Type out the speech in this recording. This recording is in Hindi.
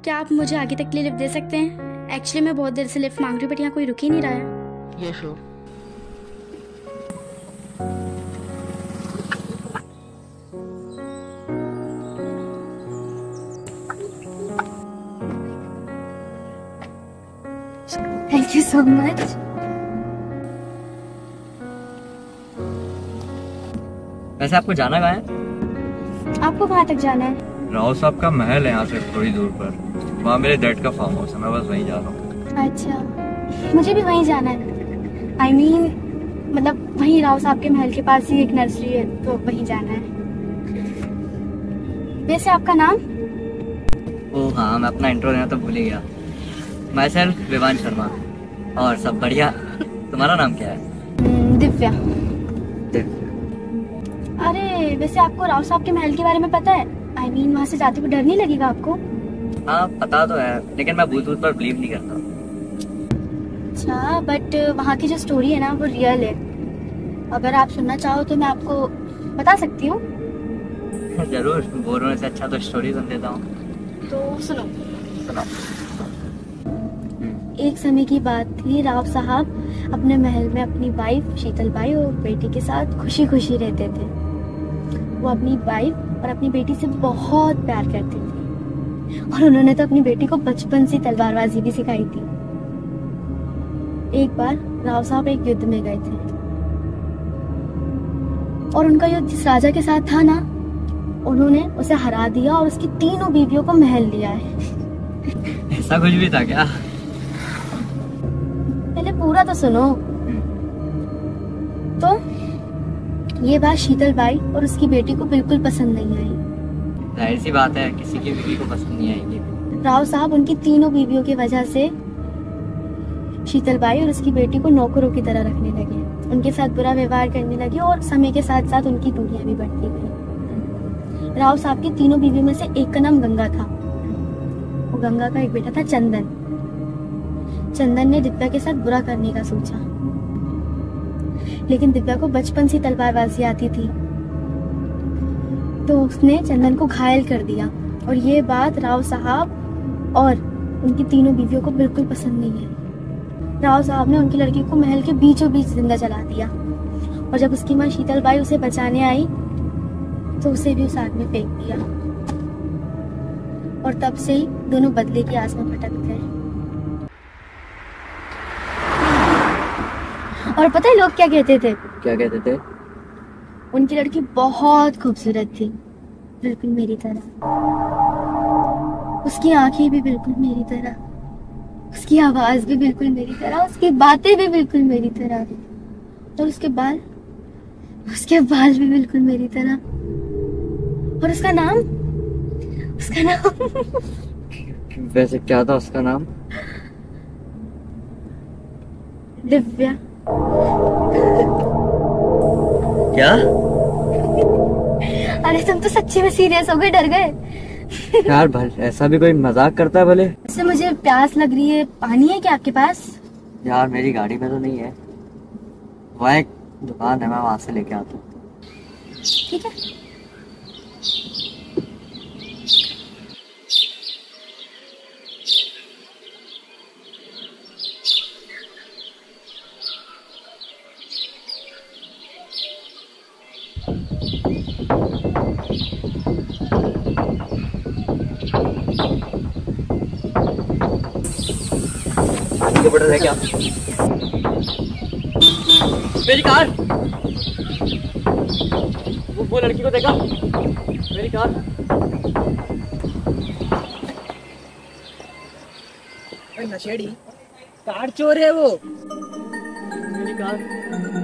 क्या आप मुझे आगे तक के लिए लिफ्ट दे सकते हैं? एक्चुअली मैं बहुत देर से लिफ्ट मांग रही हूँ बट यहाँ कोई रुक ही नहीं रहा है। ये show thank you so much. वैसे आपको जाना कहाँ है? आपको कहाँ तक जाना है? राव साहब का महल है यहाँ से थोड़ी दूर पर। वहाँ मेरे डैड का फार्म हाउस है, मैं बस वहीं जा रहा हूँ। अच्छा, मुझे भी वहीं जाना है। I mean, मतलब वहीं राव साहब के महल के पास ही एक नर्सरी है तो वहीं जाना है। वैसे आपका नाम? ओह हाँ, मैं अपना इंट्रो देना तो भूल ही गया। Myself Vivan Sharma. और सब बढ़िया। तुम्हारा नाम क्या है? दिव्या। दिव्या। अरे वैसे आपको राव साहब के महल के बारे में पता है? I mean, वहाँ से जाते हुए डर नहीं लगेगा आपको? हाँ पता तो है, लेकिन मैं भूत पर बिलीव नहीं करता। अच्छा, बट वहाँ की जो स्टोरी है ना वो रियल है। अगर आप सुनना चाहो तो मैं आपको बता सकती हूँ। जरूर, बोर होने से अच्छा तो स्टोरी सुन देता हूँ। तो सुनो। सुनाओ। एक समय की बात थी, राव साहब अपने महल में अपनी वाइफ शीतल बाई और बेटी के साथ खुशी खुशी रहते थे। वो अपनी वाइफ और अपनी बेटी से बहुत प्यार करती थी और उन्होंने तो अपनी बेटी को बचपन से तलवारबाजी भी सिखाई थी। एक बार राव साहब एक युद्ध में गए थे और उनका युद्ध जिस राजा के साथ था ना, उन्होंने उसे हरा दिया और उसकी तीनों बीवियों को महल लिया है। ऐसा कुछ भी था क्या? पहले पूरा तो सुनो। तो ये बात शीतल बाई और उसकी बेटी को बिल्कुल पसंद नहीं आई। जाहिर सी बात है, किसी की बीवी को पसंद नहीं आएगी। राव साहब उनकी तीनों बीवियों की वजह से शीतल बाई और उसकी बेटी को नौकरों की तरह रखने लगे, उनके साथ बुरा व्यवहार करने लगे और समय के साथ साथ उनकी दूरियां भी बढ़ती गई। राव साहब की तीनों बीवियों में से एक का नाम गंगा था। वो गंगा का एक बेटा था चंदन। चंदन ने दिव्या के साथ बुरा करने का सोचा, लेकिन दिव्या को बचपन से तलवारबाजी आती थी तो उसने चंदन को घायल कर दिया और ये बात राव साहब और उनकी तीनों बीवियों को बिल्कुल पसंद नहीं है। राव साहब ने उनकी लड़की को महल के बीचों बीच जिंदा जला दिया और जब उसकी माँ शीतल बाई उसे बचाने आई तो उसे भी उस आग में फेंक दिया और तब से ही दोनों बदले की आस में भटक गए। और पता है लोग क्या कहते थे? क्या कहते थे? उनकी लड़की बहुत खूबसूरत थी, बिल्कुल मेरी तरह। उसकी आंखें भी बिल्कुल मेरी तरह, उसकी आवाज भी बिल्कुल मेरी तरह, उसकी बातें भी बिल्कुल मेरी तरह और उसके बाल भी बिल्कुल मेरी तरह। और उसका नाम वैसे क्या था उसका नाम? दिव्या। क्या? अरे तुम तो सच्ची में सीरियस हो गए, डर गए। यार भले ऐसा भी कोई मजाक करता है भले। इससे मुझे प्यास लग रही है, पानी है क्या आपके पास? यार मेरी गाड़ी में तो नहीं है, वहाँ एक दुकान है, मैं वहाँ से लेके आता हूँ। ठीक है। है क्या? मेरी कार! वो लड़की को देखा? मेरी कार! नशेड़ी कार चोर है वो। मेरी कार!